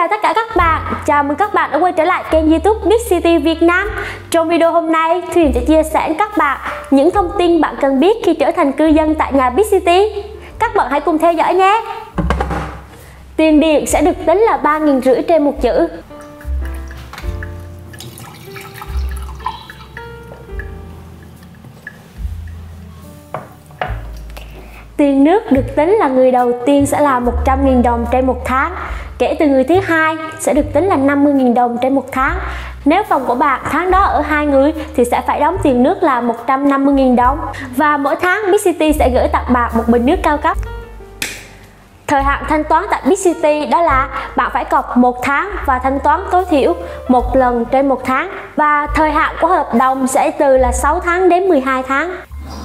chào tất cả các bạn, chào mừng các bạn đã quay trở lại kênh YouTube Big City Việt Nam. Trong video hôm nay, Thuyền sẽ chia sẻ với các bạn những thông tin bạn cần biết khi trở thành cư dân tại nhà Big City. Các bạn hãy cùng theo dõi nhé. Tiền điện sẽ được tính là 3.500 trên một chữ. Tiền nước được tính là người đầu tiên sẽ là 100.000 đồng trên một tháng. Kể từ người thứ hai sẽ được tính là 50.000 đồng trên một tháng. Nếu phòng của bạn tháng đó ở 2 người thì sẽ phải đóng tiền nước là 150.000 đồng. Và mỗi tháng Big City sẽ gửi tặng bạn một bình nước cao cấp. Thời hạn thanh toán tại Big City đó là bạn phải cọc 1 tháng và thanh toán tối thiểu 1 lần trên một tháng. Và thời hạn của hợp đồng sẽ từ là 6 tháng đến 12 tháng.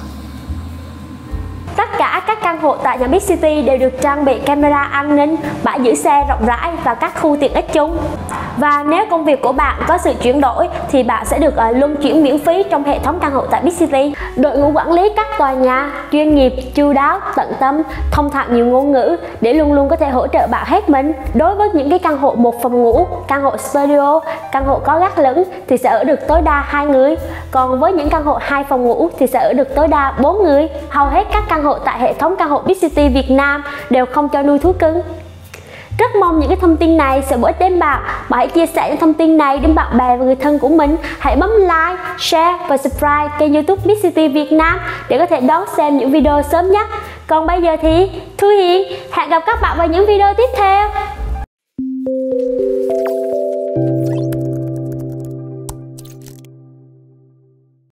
Tất cả các căn hộ tại nhà Big City đều được trang bị camera an ninh, bãi giữ xe rộng rãi và các khu tiện ích chung. Và nếu công việc của bạn có sự chuyển đổi thì bạn sẽ được luân chuyển miễn phí trong hệ thống căn hộ tại Big City. Đội ngũ quản lý các tòa nhà chuyên nghiệp, chu đáo, tận tâm, thông thạo nhiều ngôn ngữ để luôn luôn có thể hỗ trợ bạn hết mình. Đối với những cái căn hộ 1 phòng ngủ, căn hộ studio, căn hộ có gác lửng thì sẽ ở được tối đa 2 người. Còn với những căn hộ 2 phòng ngủ thì sẽ ở được tối đa 4 người. Hầu hết các căn hộ tại hệ thống căn hộ Big City Việt Nam đều không cho nuôi thú cưng. Rất mong những cái thông tin này sẽ bổ ích đến bạn. Bạn hãy chia sẻ những thông tin này đến bạn bè và người thân của mình. Hãy bấm like, share và subscribe kênh YouTube Big City Việt Nam để có thể đón xem những video sớm nhất. Còn bây giờ thì Thu Hiền hẹn gặp các bạn vào những video tiếp theo.